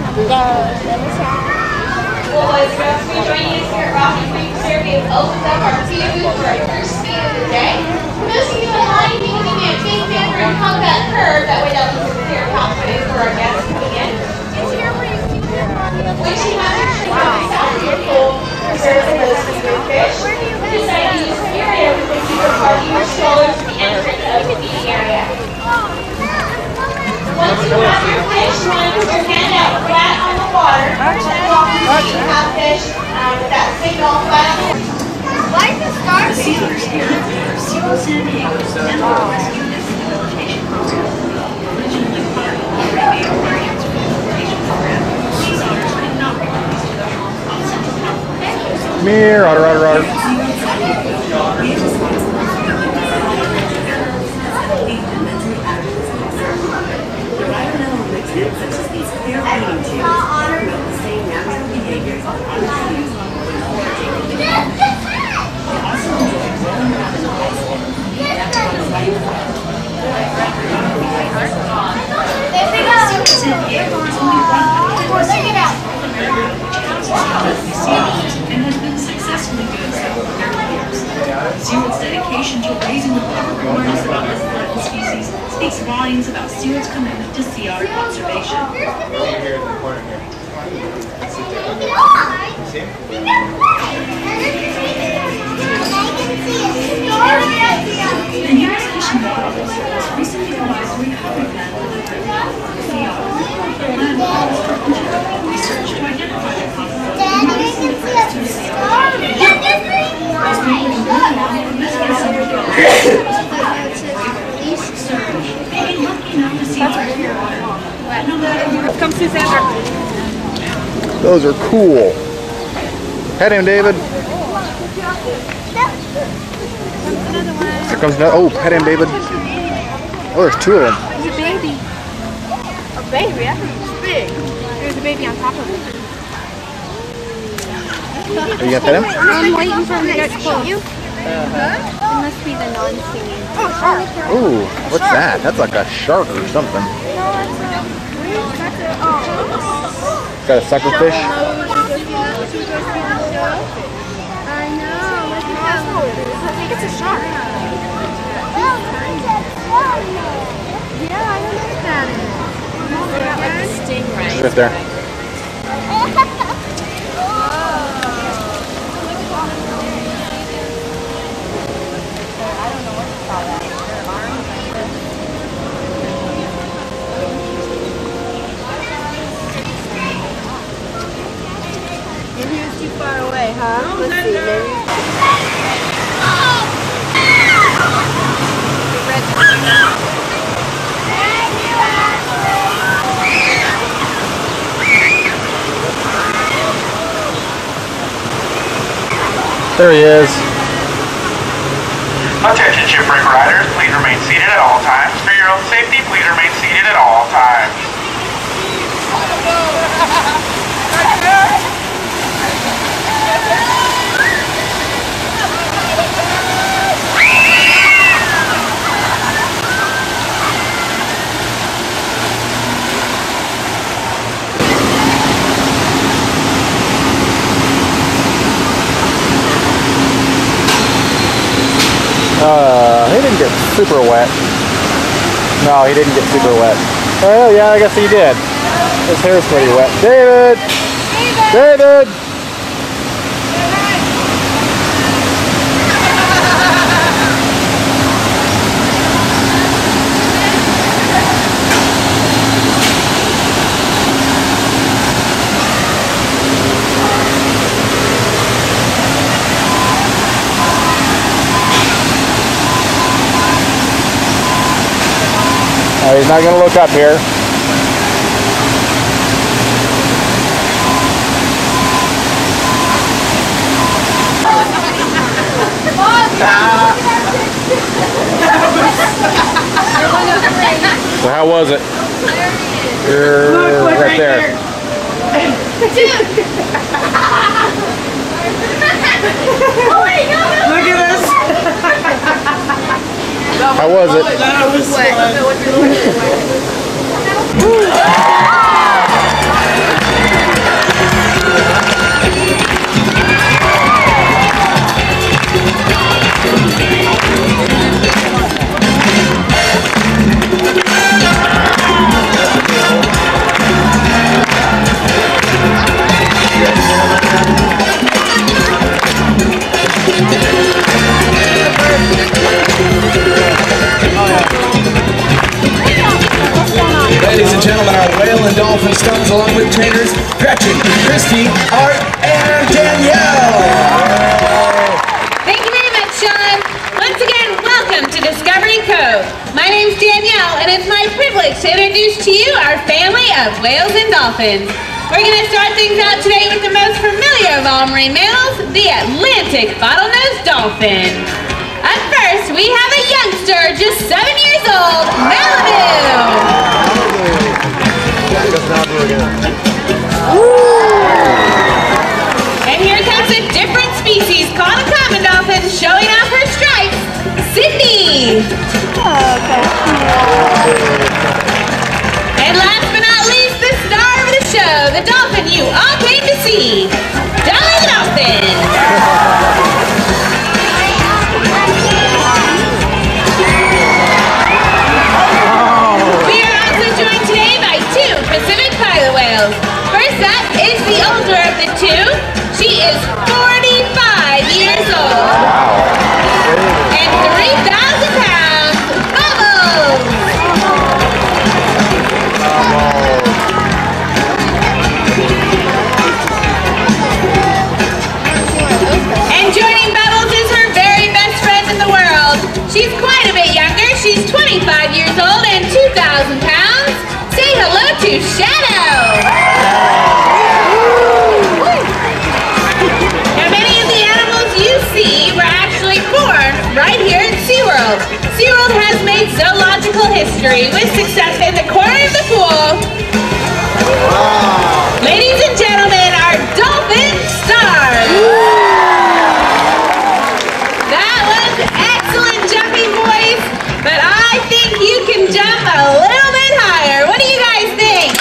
Well, boys, girls, we join you here at Rocky Creek Reserve. We have opened up our feeder booth for our first feed of the day. For those of you in line, you can give me a big finger and hug that curve. That way that looks clear confident for our guests coming in. Once you have your tree on the south of the pool, reserved for those feeder fish, we decided to use the area with the feeder party or strollers to the entrance of the feeding area. Once you have your fish, you want to put your hand out flat on the water. You have fish with that signal flat on the water. Why is the star Sealers here are Seal San Diego's Animal Rescue and Rehabilitation Program. Originally part of the Bay Aquarium's rehabilitation program, these otters could not be released to their home on Central California. Mirror, otter. And has been successfully doing so for 30 years. SeaWorld's dedication to raising the public awareness about this threatened species speaks volumes about SeaWorld's commitment to sea otter conservation. The U.S. Fish and Wildlife Service recently devised a recovery plan for the sea otter. The plan calls for genetic research to identify the possibility of threats to sea otter. As we move along, investigators are being lucky enough to see otters in the water. Come see Sandra. Those are cool. Pet him, David. Another one. Here comes another. Oh, pet him, David. Oh, there's two of them. There's a baby. A baby? I think it's big. There's a baby on top of it. Are you gonna pet him? I'm waiting for him to get close. It must be the non-stinging. Oh, shark. Ooh, what's that? That's like a shark or something. Got a suckerfish? I know. Look at that one. I think it's a shark. Yeah, I don't know what that is. Like a stingray. It's right there. Maybe it was too far away, huh? Let's see. Maybe. There he is. Attention shipwreck riders, please remain seated at all times. For your own safety, please remain seated at all times. He didn't get super wet. No, he didn't get super wet. Oh, yeah, I guess he did. His hair's pretty wet. David! David! He's not going to look up here. So how was it? You're right there. Oh my God! Look at us! How was it? That was Wet. fun. and gentlemen, our whale and dolphin stars, along with trainers Gretchen, Christy, Art, and Danielle. Thank you very much, Sean. Once again, welcome to Discovery Cove. My name's Danielle, and it's my privilege to introduce to you our family of whales and dolphins. We're going to start things out today with the most familiar of all marine mammals, the Atlantic bottlenose dolphin. Up first, we have a youngster, just 7 years old, Malibu. And here comes a different species called a common dolphin, showing off her stripes, Sydney. And last but not least, the star of the show, the dolphin you all came to see, Dolly the Dolphin. Pacific pilot whales. First up is the older of the two. She is 45 years old. And 3,000 pounds. Bubbles! And joining Bubbles is her very best friend in the world. She's quite a bit younger. She's 25 years old and 2,000 pounds. Say hello to Shadow! Now many of the animals you see were actually born right here at SeaWorld. SeaWorld has made zoological history with success in the corner of the pool. Ladies and gentlemen, our dolphin stars! That was excellent jumping, boys, but I think you can jump a little bit higher. What do you guys think?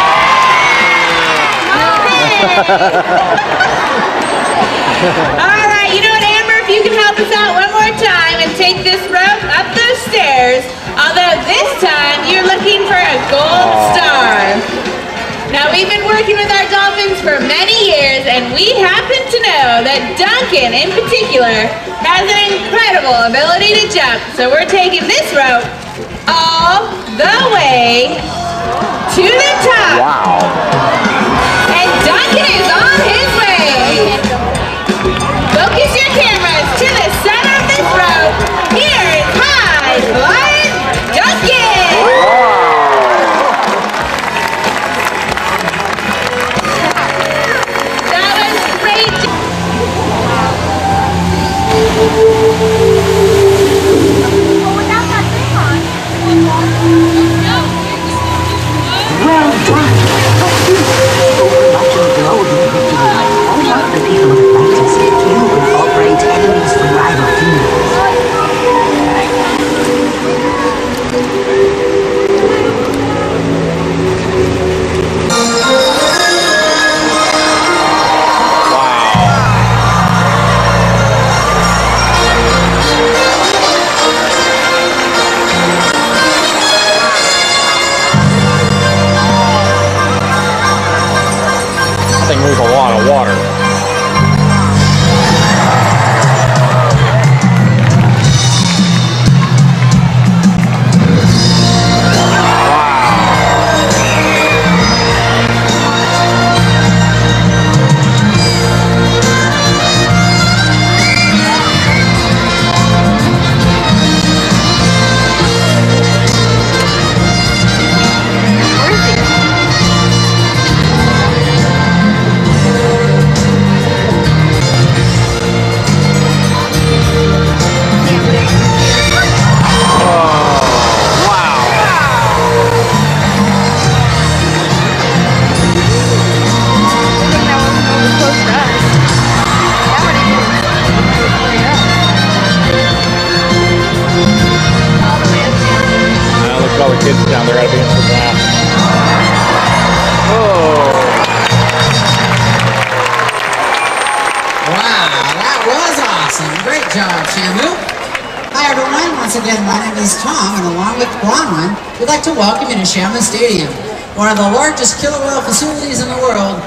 All right, you know what, Amber, if you can help us out one more time and take this rope up those stairs, although this time you're looking for a gold star. Now, we've been working with our dolphins for many years, and we happen to know that Duncan, in particular, has an incredible ability to jump. So we're taking this rope all the way to the top. Wow. And Duncan is on his way. Focus your cameras to the center of this rope. Here is High Flying Duncan. That was great. Well done. Overmuch and glowing. Unlike the people of Atlantis, you incorporate enemies from rival females. That thing moves a lot of water. All the kids down there gotta be in for that. Oh. Wow, that was awesome. Great job, Shamu. Hi, everyone. Once again, my name is Tom, and along with Bronwyn, we'd like to welcome you to Shamu Stadium, one of the largest killer whale facilities in the world.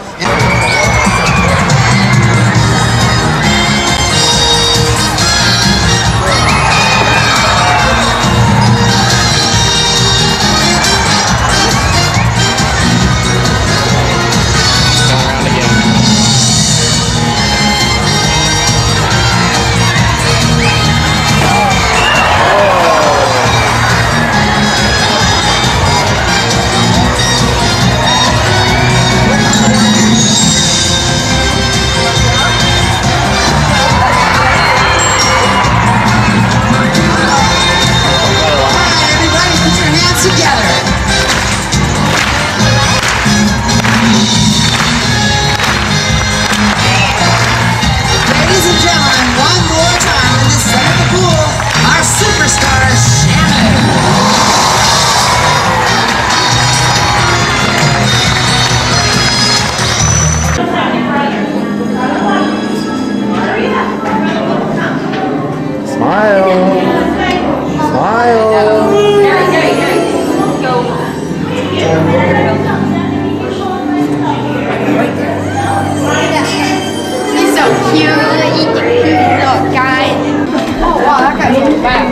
He's so cute. He's a cute little guy. Oh wow, that guy's so fast.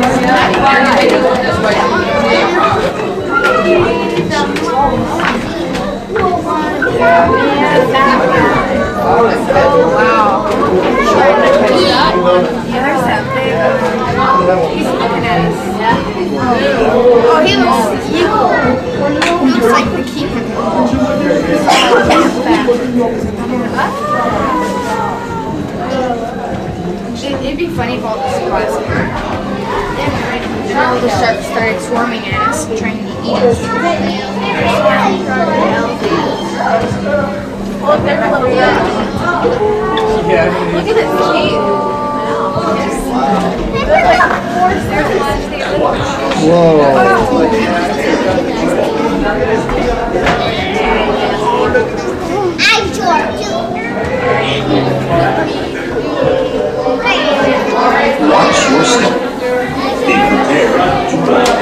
Oh wow. There's that big. He's looking at us. Oh, he looks like the keeper. It'd be funny if all this was. And all the sharks started swarming at us, trying to eat us. Look, they're little Look at his teeth. They're like forced their lunch. Whoa. I'm George. Watch your step. Be prepared to run.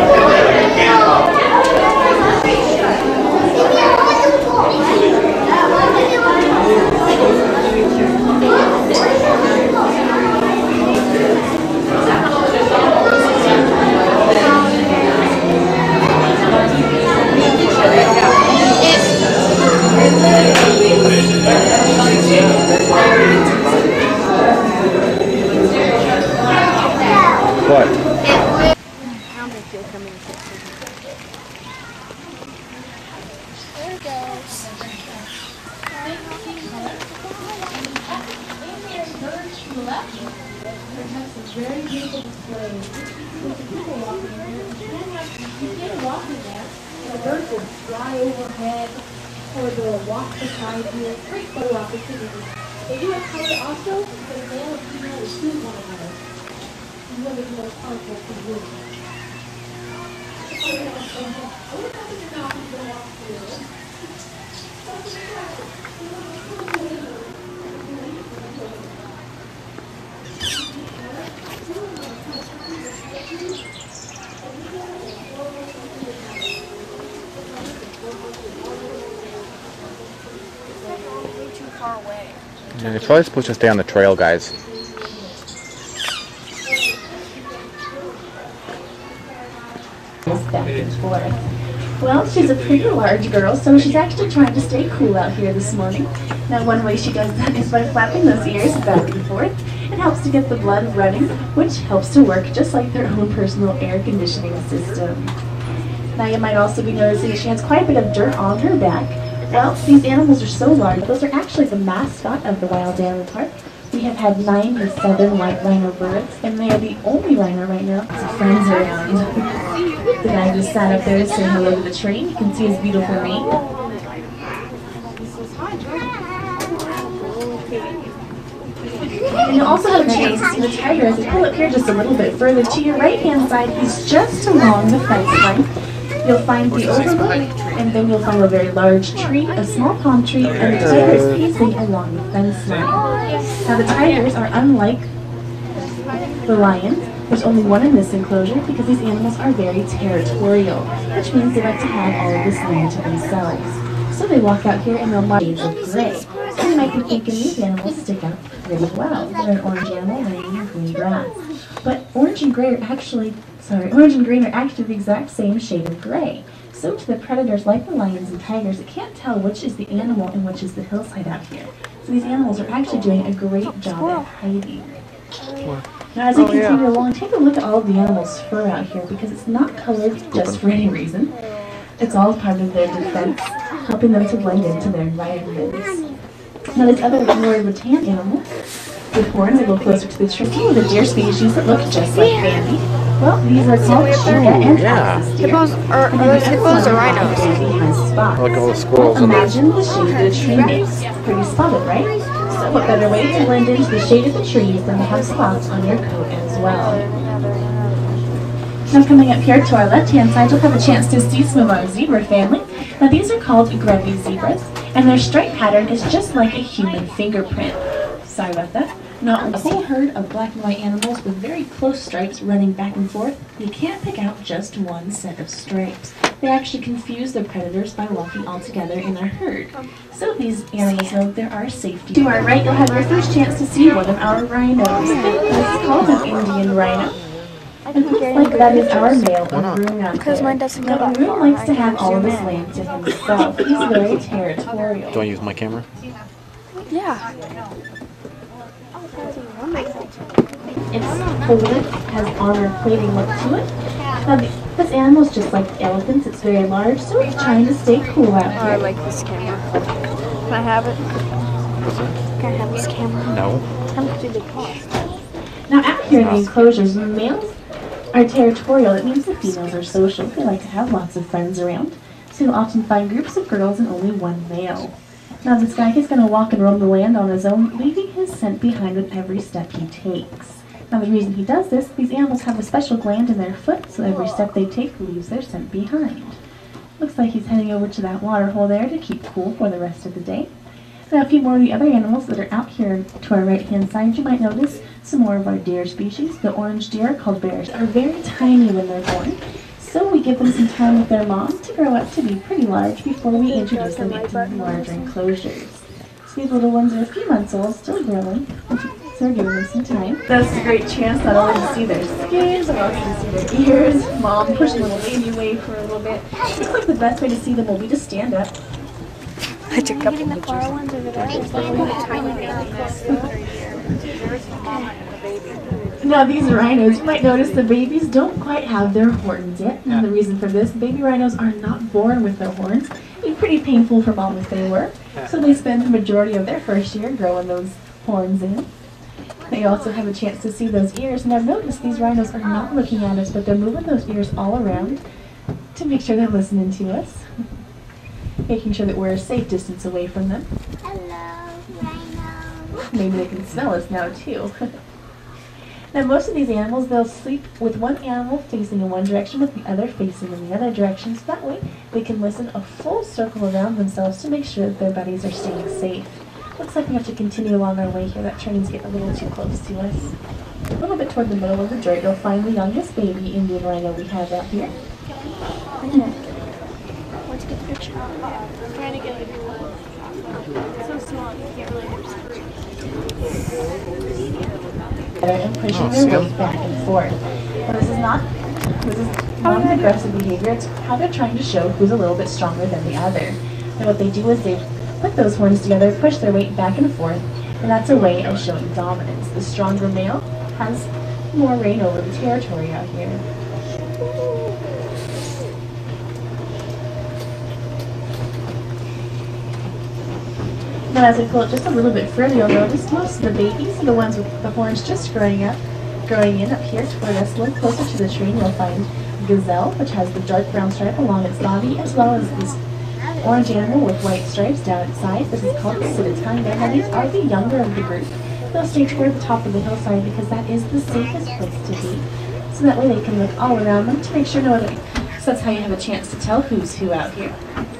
What? There it goes. Very beautiful display. People walking there. You can't walk in there. The birds will fly overhead, or they'll walk beside you. Great photo opportunities. They do have color also, but the male and female will choose one another. And one of the most powerful for you. Too far away. Yeah, you're probably supposed to stay on the trail, guys. Back and forth. Well, she's a pretty large girl, so she's actually trying to stay cool out here this morning. Now, one way she does that is by flapping those ears back and forth. It helps to get the blood running, which helps to work just like their own personal air conditioning system. Now, you might also be noticing that she has quite a bit of dirt on her back. Well, these animals are so large, those are actually the mascot of the Wild Animal Park. We have had 97 white rhino birds, and they are the only rhino right now. Some friends around. The guy just sat up there saying hello to the tree. You can see his beautiful mane. And you'll also have a chance to see the tiger as we pull up here just a little bit further. To your right-hand side, he's just along the fence line. You'll find the overlook, and then you'll find a very large tree, a small palm tree, and the tiger is pacing along the fence line. Now the tigers are unlike the lions. There's only one in this enclosure because these animals are very territorial, which means they like to have all of this land to themselves. So they walk out here and they'll mark shades of gray. So you might be thinking these animals stick out pretty well. They're an orange animal laying in green grass. But orange and green are actually the exact same shade of gray. So to the predators like the lions and tigers, it can't tell which is the animal and which is the hillside out here. So these animals are actually doing a great job at hiding. Now as you continue along, take a look at all of the animals' fur out here because it's not colored just for any reason. It's all part of their defense, helping them to blend into their environments. Now this other more rattan animal with horns a little closer to the tree, with a deer species that look just like Bambi. Well, these are called cheetah and axis deer. Hippos or rhinos? Look at all the squirrels. Imagine the shade that a tree makes. Pretty spotted, right? So what better way to blend into the shade of the trees than to have spots on your coat as well. Now coming up here to our left-hand side, you'll have a chance to see some of our zebra family. Now these are called Grevy zebras, and their stripe pattern is just like a human fingerprint. Sorry about that. Not a whole herd of black and white animals with very close stripes running back and forth, you can't pick out just one set of stripes. They actually confuse the predators by walking all together in a herd. So these animals know there are safety. To our right, you'll have your first chance to see one of our rhinos. This is called an Indian rhino. It looks like that is our male Arun out there. Now, Arun likes to have all of his land to himself. He's very territorial. Do I use my camera? Yeah. Its folded, has armor plating look to it. Now, this animal is just like elephants. It's very large, so it's trying to stay cool out here. I like this camera. Can I have it? Can I have this camera? No. How much do they cost? Now, out here in the enclosures, the males are territorial. It means the females are social. They like to have lots of friends around. So you'll often find groups of girls and only one male. Now, this guy is going to walk and roam the land on his own, leaving his scent behind with every step he takes. Now, the reason he does this, these animals have a special gland in their foot, so every step they take leaves their scent behind. Looks like he's heading over to that water hole there to keep cool for the rest of the day. Now, a few more of the other animals that are out here to our right-hand side, you might notice some more of our deer species. The orange deer, called bears, are very tiny when they're born. So we give them some time with their mom to grow up to be pretty large before we introduce them into larger enclosures. So these little ones are a few months old, still growing, so we're giving them some time. That's a great chance not only to see their skins, but also to see their ears. Mom push the little baby away for a little bit. Looks like the best way to see them will be to stand up. I took a couple Now these rhinos, you might notice the babies don't quite have their horns yet. And the reason for this, baby rhinos are not born with their horns. It'd be pretty painful for mom if they were. So they spend the majority of their first year growing those horns in. They also have a chance to see those ears. Now notice these rhinos are not looking at us, but they're moving those ears all around to make sure they're listening to us. Making sure that we're a safe distance away from them. Hello, rhino. Maybe they can smell us now too. Now most of these animals, they'll sleep with one animal facing in one direction with the other facing in the other direction, so that way they can listen a full circle around themselves to make sure that their buddies are staying safe. Looks like we have to continue along our way here. That train's getting a little too close to us. A little bit toward the middle of the dirt, you'll find the youngest baby Indian rhino we have out here. Let's get the picture. I'm trying to get a good one. It's so small, you can't really understand. And pushing their weight back and forth. Now this is not aggressive behavior, it's how they're trying to show who's a little bit stronger than the other. And what they do is they put those horns together, push their weight back and forth, and that's a way of showing dominance. The stronger male has more reign over the territory out here. Now as I pull it just a little bit further, you'll notice most of the babies are the ones with the horns just growing in up here toward us. A little closer to the tree, you'll find gazelle, which has the dark brown stripe along its body, as well as this orange animal with white stripes down its side. This is called Sitatinder. Now these are the younger of the group. They'll stay toward the top of the hillside because that is the safest place to be. So that way they can look all around them to make sure no other. So that's how you have a chance to tell who's who out here.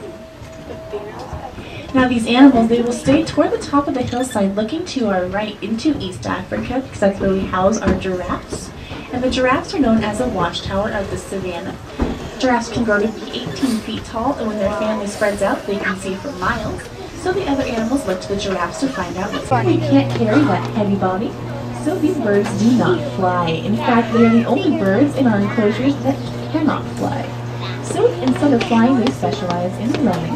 Now these animals, they will stay toward the top of the hillside looking to our right into East Africa because that's where we house our giraffes. And the giraffes are known as a watchtower of the savannah. Giraffes can grow to be 18 feet tall, and when their family spreads out, they can see for miles. So the other animals look to the giraffes to find out what's going on. They can't carry that heavy body, so these birds do not fly. In fact, they are the only birds in our enclosures that cannot fly. So instead of flying, they specialize in running.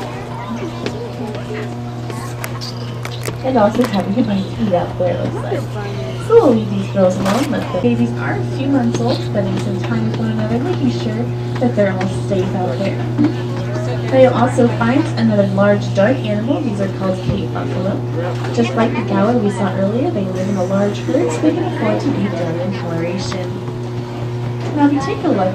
And also having a bite to eat out there, looks like. So we'll leave these girls alone, but the babies are a few months old, spending some time with one another, making sure that they're all safe out there. Now you'll also find another large dark animal. These are called Cape buffalo. Just like the galler we saw earlier, they live in a large herd, so they can afford to be very in coloration. Now if you take a look,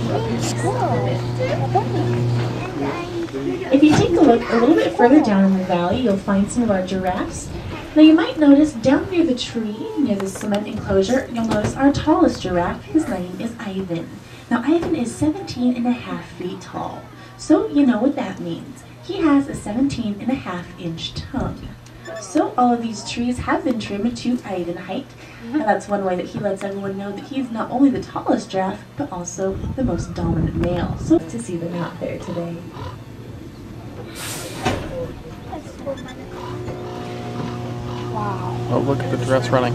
if you take a look a little bit further down in the valley, you'll find some of our giraffes. Now you might notice down near the tree, near the cement enclosure, you'll notice our tallest giraffe. His name is Ivan. Now Ivan is 17.5 feet tall. So you know what that means. He has a 17.5-inch tongue. So all of these trees have been trimmed to Eiden height, and that's one way that he lets everyone know that he's not only the tallest giraffe, but also the most dominant male. So to see them out there today. Wow. Oh, look at the dress running.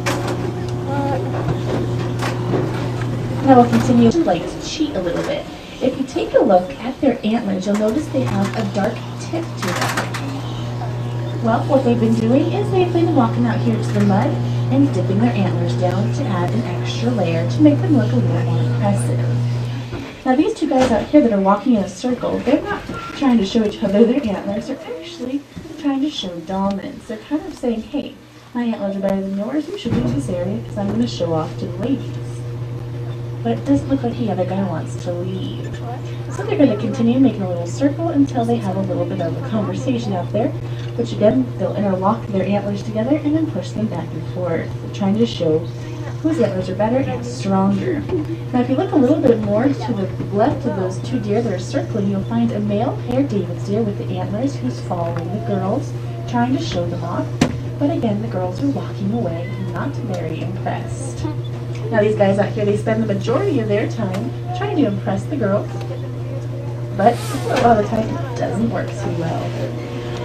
Now we'll continue to like to cheat a little bit. If you take a look at their antlers, you'll notice they have a dark tip to them. Well, what they've been doing is they've been walking out here to the mud and dipping their antlers down to add an extra layer to make them look a little more impressive. Now these two guys out here that are walking in a circle, they're not trying to show each other their antlers, they're actually trying to show dominance. They're kind of saying, hey, my antlers are better than yours, you should leave this area because I'm going to show off to the ladies. But it doesn't look like the other guy wants to leave. So they're going to continue making a little circle until they have a little bit of a conversation out there, which again, they'll interlock their antlers together and then push them back and forth. They're trying to show whose antlers are better and stronger. Now if you look a little bit more to the left of those two deer that are circling, you'll find a male paired David's deer with the antlers who's following the girls, trying to show them off. But again, the girls are walking away, not very impressed. Now these guys out here, they spend the majority of their time trying to impress the girls, but a lot of the time it doesn't work too well.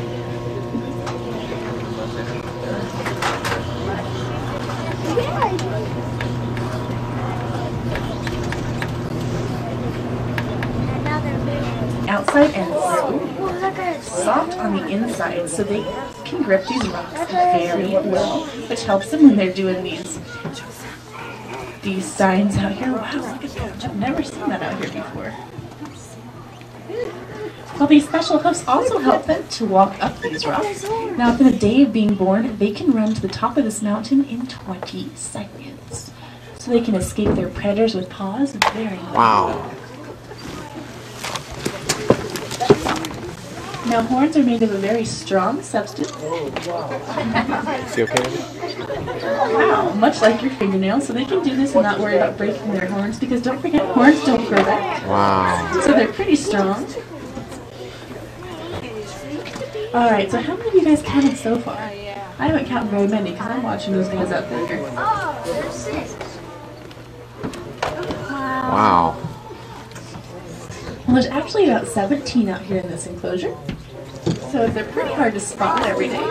Outside and soft on the inside, so they can grip these rocks very well, which helps them when they're doing these signs out here. Wow, look at that. I've never seen that out here before. Well, these special hoofs also help them to walk up these rocks. Now, for the day of being born, they can run to the top of this mountain in 20 seconds. So they can escape their predators with paws very well. Wow. Now, horns are made of a very strong substance. Is he okay? Wow, much like your fingernails, so they can do this and not worry about breaking their horns, because don't forget, horns don't grow back. Wow. So they're pretty strong. Alright, so how many of you guys counted so far? I haven't counted very many because I'm watching those guys out there. Wow. Well, there's actually about 17 out here in this enclosure. So they're pretty hard to spot every day.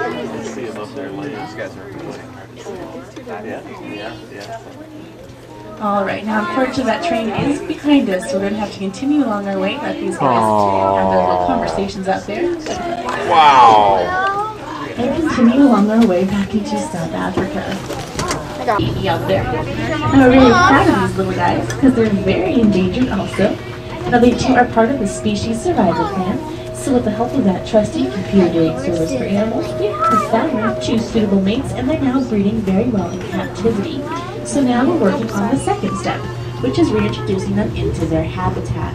Alright, now unfortunately that train is behind us, so we're going to have to continue along our way, let these guys have their little conversations out there. Wow. And continue along our way back into South Africa. Out there. And we're really proud of these little guys because they're very endangered also. Now they too are part of the species survival plan. So with the help of that trusty computer-aided service for animals, we have found them choose suitable mates, and they're now breeding very well in captivity. So now we're working on the second step, which is reintroducing them into their habitat.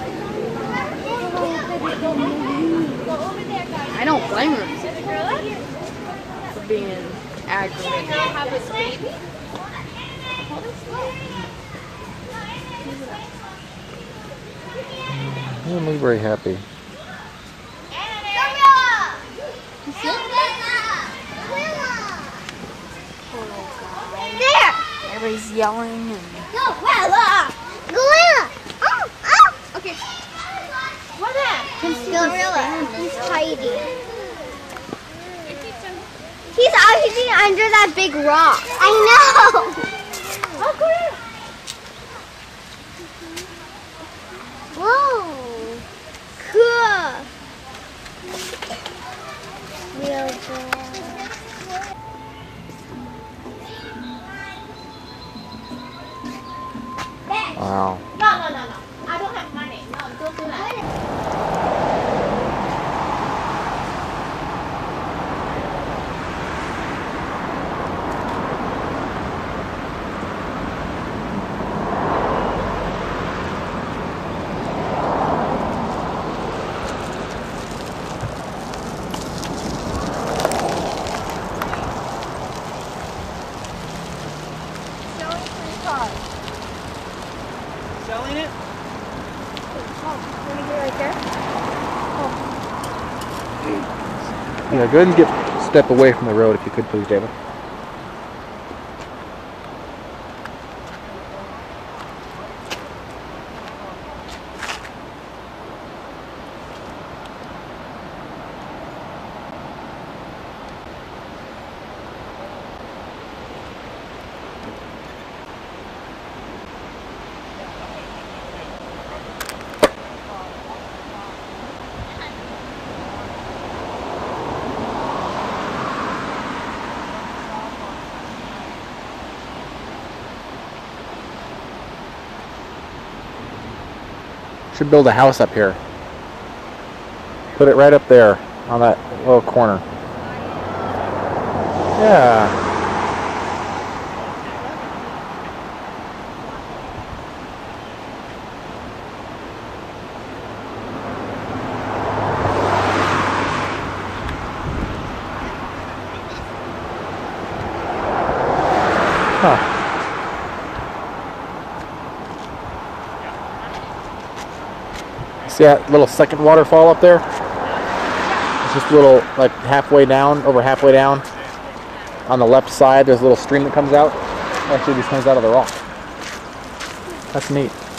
I don't blame her for being aggravated. You don't look very happy. There! Everybody's yelling and... No, Gorilla! Gorilla! Oh, oh! Okay. What is Gorilla. He's hiding. He's hiding under that big rock. I know! Oh, Gorilla! Whoa! Cool! Real good. Wow. No. I don't have money. No, don't do that. Selling it? Right there? Yeah, go ahead and get Step away from the road if you could, please, David. Should build a house up here. Put it right up there on that little corner. Yeah. Huh. See that little second waterfall up there? It's just a little, like halfway down, over halfway down. On the left side, there's a little stream that comes out. Actually, just comes out of the rock. That's neat.